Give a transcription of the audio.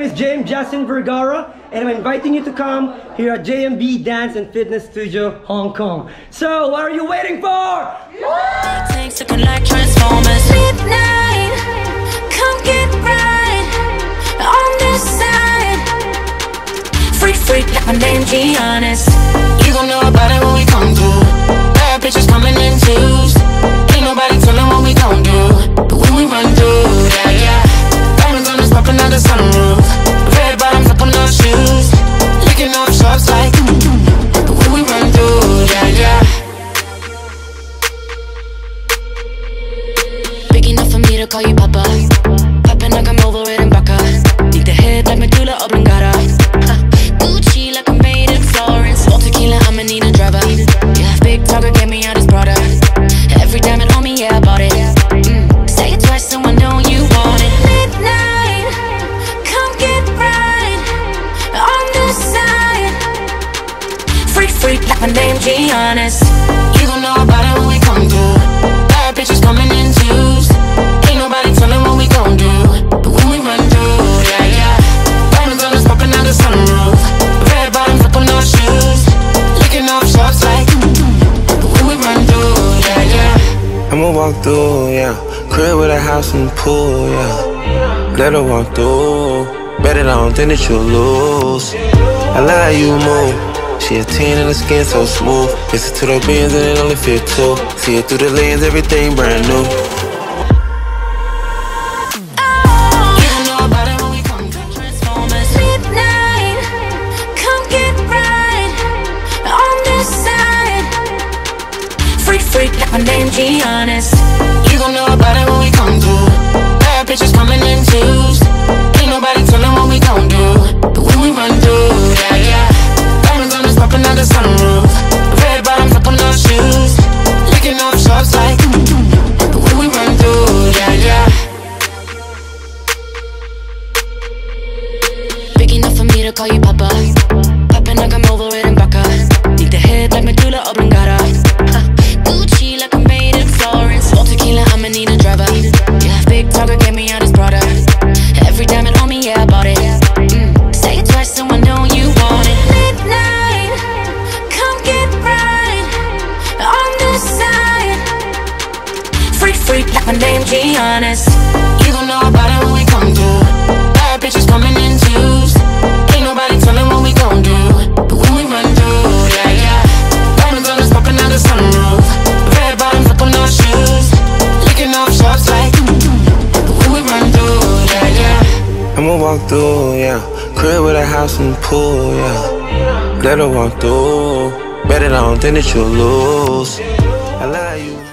is JMVergara, and I'm inviting you to come here at JMV Dance and Fitness Studio, Hong Kong. So, what are you waiting for? Things looking like Transformers. Midnight, come get right on this side. Freak, freak, like my name, G honest. You gon' know about it when we come through. Bad bitches coming in twos. Ain't nobody telling what we gon' do. But when we run through, yeah, yeah. Diamonds on us popping out the sunroof. Red bottoms up on those shoes. Licking off shots like but when we run through, yeah, yeah. Big enough for me to call you Papa. Popping like I'm over it in Baka. Need the head like medulla oblongata. Gucci like I'm made in Florence. All tequila, I'ma need a driver. Yeah, big talker, get me out his brother. Every diamond on me, yeah, I bought it. Say it twice so I know you want it. Midnight, come get right on this side. Freak, freak, like my name, G honest. You gon' know about it when we come through. Bad bitches coming in twos. Ain't nobody telling what we gon' do. But when we run through, yeah, yeah. Diamonds on us popping out the sunroof. Red bottoms up on those shoes. Licking off shots like but when we run through, yeah, yeah. I'ma walk through, yeah. Crib with a house and pool, yeah. Let her walk through. Bet it, I don't think that you'll lose. I love how you move. She a 10 and the skin so smooth. Listen to the beans and it only fit two. See it through the lens, everything brand new. Freak, like my name, G honest. You gon' know about it when we come through. Bad bitches coming in twos. Ain't nobody telling what we gon' do. But when we run through, yeah, yeah. Diamonds on us popping out the sunroof. Red bottoms up on those shoes. Licking off shots like but when we run through, yeah, yeah. Big enough for me to call you Papa. Popping like I'm over it in Baka. Need the head like medulla oblongata. Gucci like I'm made in Florence. All tequila, I'ma need a driver. Yeah, big talker, get me out his brother. Every diamond on me, yeah, I bought it. Say it twice so I know you want it. Midnight, come get right on this side. Freak, freak, like my name, G honest. You gon' know about it when we come through. Bad bitches coming in twos. Ain't nobody telling what we gon' do. But when we run through, yeah, yeah. Diamonds on us popping out the sunroof. Red bottoms up on those shoes. Licking off shots like but when we run through, yeah, yeah. I'ma walk through, yeah. Crib with a house and pool, yeah. Let her walk through. Bet it, I don't think that you'll lose. I love you.